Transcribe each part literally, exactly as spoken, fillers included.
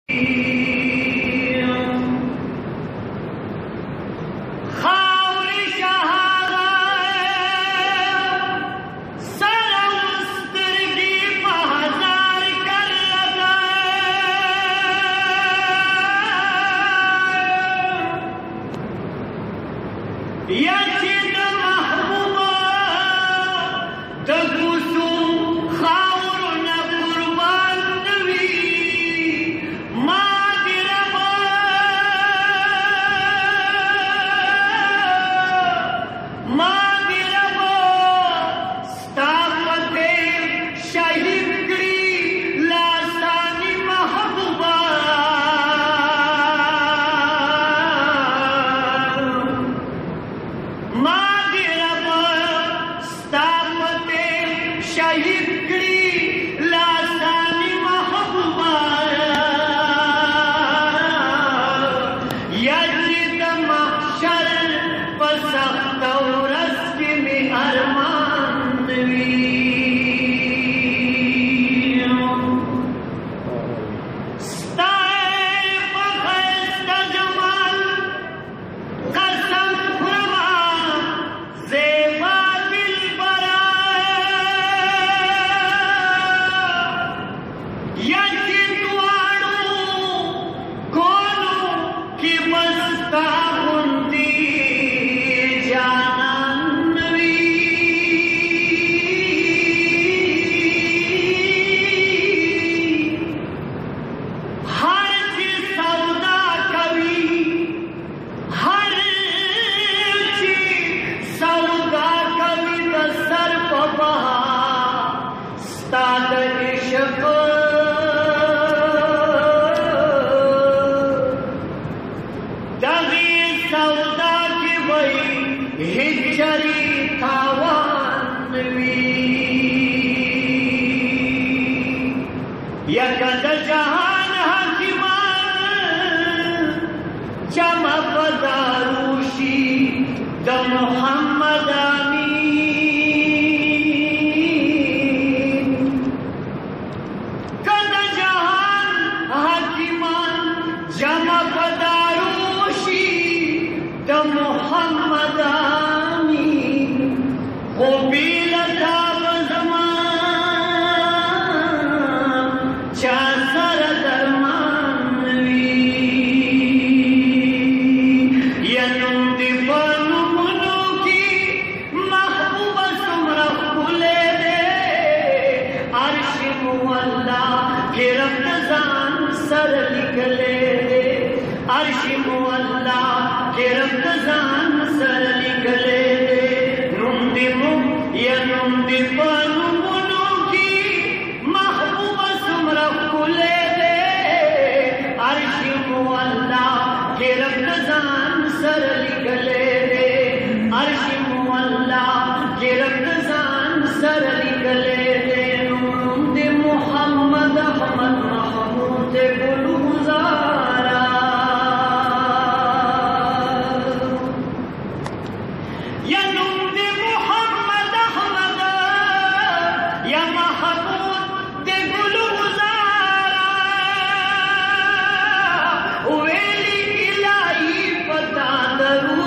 Daru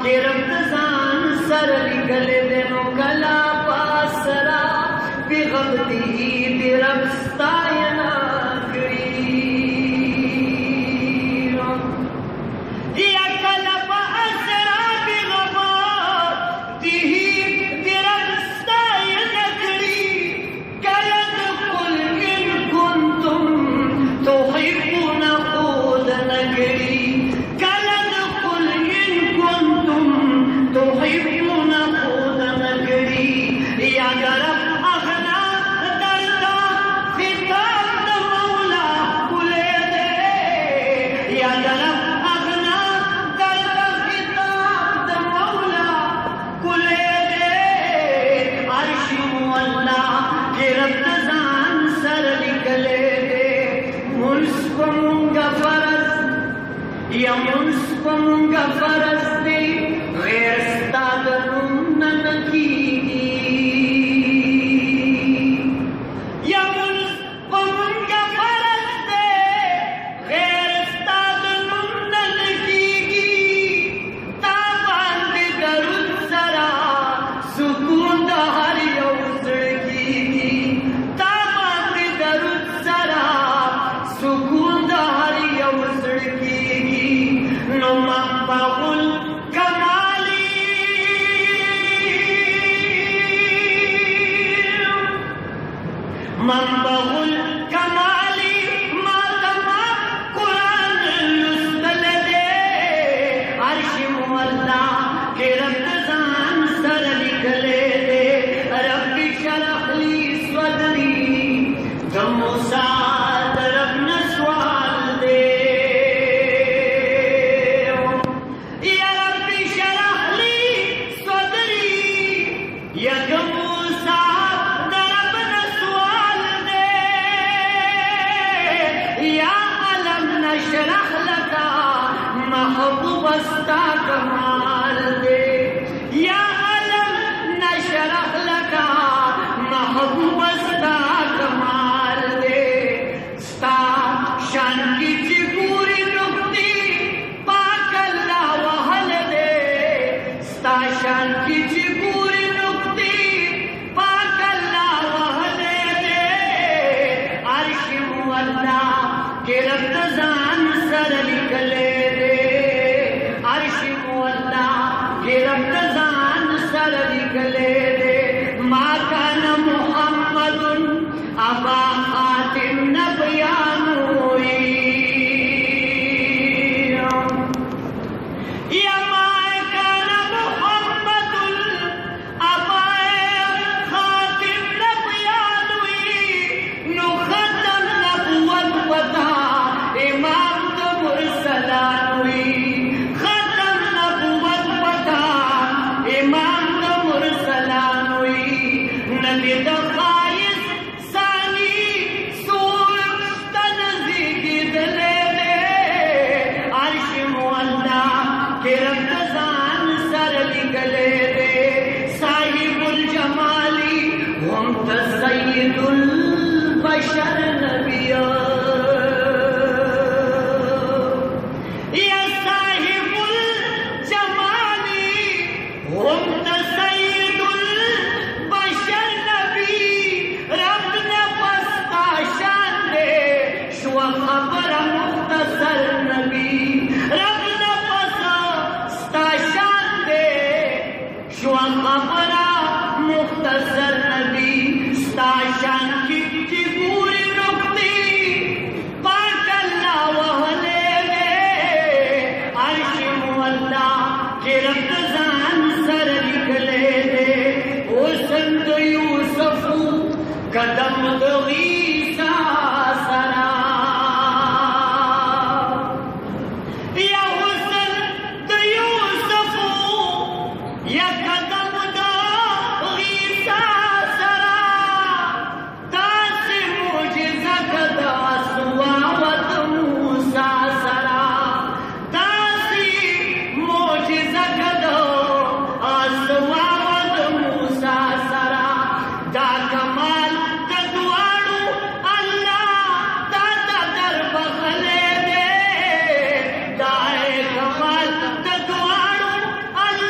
के रब्तजान sir निकले देनो कला पासरा बिगबती दिरबस्तायना करी या कला पासरा बिगबती दिरबस्तायना करी कलद कुल इन कुंतुम तुहिब्बून खुद नगरी कलद कुल इन कुंतुम तुहिब्बून खुद नगरी या गरब अगना दरदा फिताब द मौला कुले दे या गरब अगना दरदा फिताब द मौला कुले दे अर्श मुअल्ला के रब्तजान सर निकले दे मुंसकुमुंगा फरज या मुंसकुमुंगा फरज दे गैर स्तादनुम ननकीगी या मुंसकुमुंगा फरज दे गैर स्तादनुम ननकीगी ताबांद दरुद सरा सुकून दा हर यौजड़कीगी ताबांद दरुद सरा सुकून दा हर यौजड़कीगी नुमा बाबुल कमाली मंबहुल कमाली मातमा कुरान लुस्तल दे अर्श मुअल्ला के रब्तजान सर निकले दे रब्बी शरह ली सदरी गमोसा तरफ न सवाल दे या रब्बी शरह ली सदरी या गमोसा तरफ न सवाल दे या अलम नशरह लका महबूब अस्ता कमाल दे या अलम नशरह लका महबूब अस्ता कमाल दे स्ता शान की चिपूरी नुक्ती पाकल्ला वहल दे स्ता शान की चिपूरी नुक्ती पाकल्ला वहल दे अर्श मुअल्ला के रब्तजान सर निकले दे अर्श मुअल्ला के रब्तजान सर निकले दे मा कान मुहम्मदुन अबा खातिम नबियानुई या मा कान मुहम्मदुन अबा खातिम नबियानुई नु खत्म नबुवत वता इमाम तो मुरसलानुई खत्म नबुवत वता इमाम तो मुरसलानुई नबी दखाइस सानी सूर तनज़ीकी दले दे अर्श मुअल्ला के रब्तजान सर निकले दे साहिबुल जमाली हम तसय्यिदुल बशर नबिया या साहिबुल जमाली हम तसय्यिदुल बशर नबी रब ने पस्ता शान दे शुआ खबर मुख्तसर नबी रब ने पस्ता शान दे शुआ खबर मुख्तसर नबी स्ता शान की पूरी नुक्ती पाकल्ला वहले दे अर्श मुअल्ला के रब्तजान सर निकले दे ओ संत यूसुफू कदम दगीसा सरा या हुसन यूसुफू या कदम दगीसा सरा तासी मुजिज़ा कदा सुवावत मूसा सरा तासी मुजिज़ा कदा सुवावत मूसा सरा दा कमाल तद्वाड़ू अल्लाह दादा दर बखले दे दाए कमाल तद्वाड़ू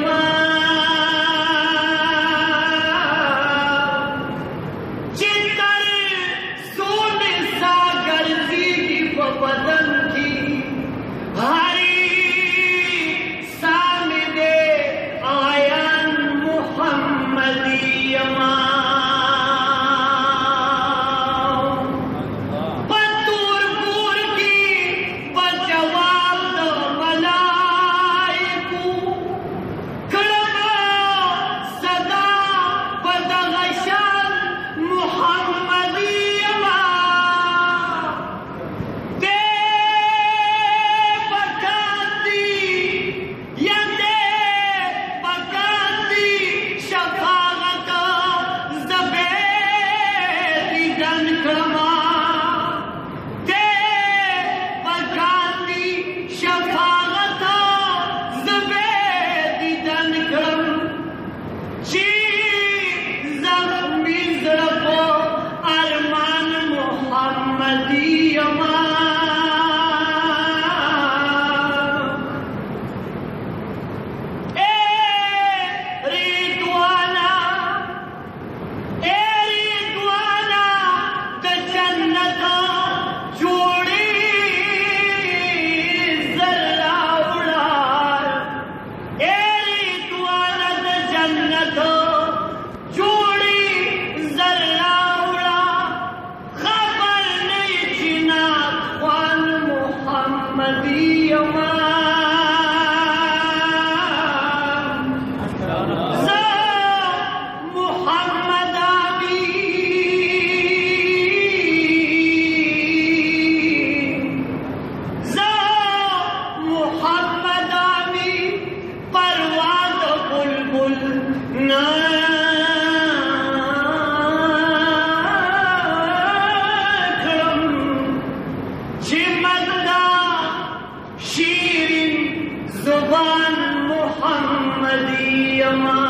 Zuban Muhammadiyya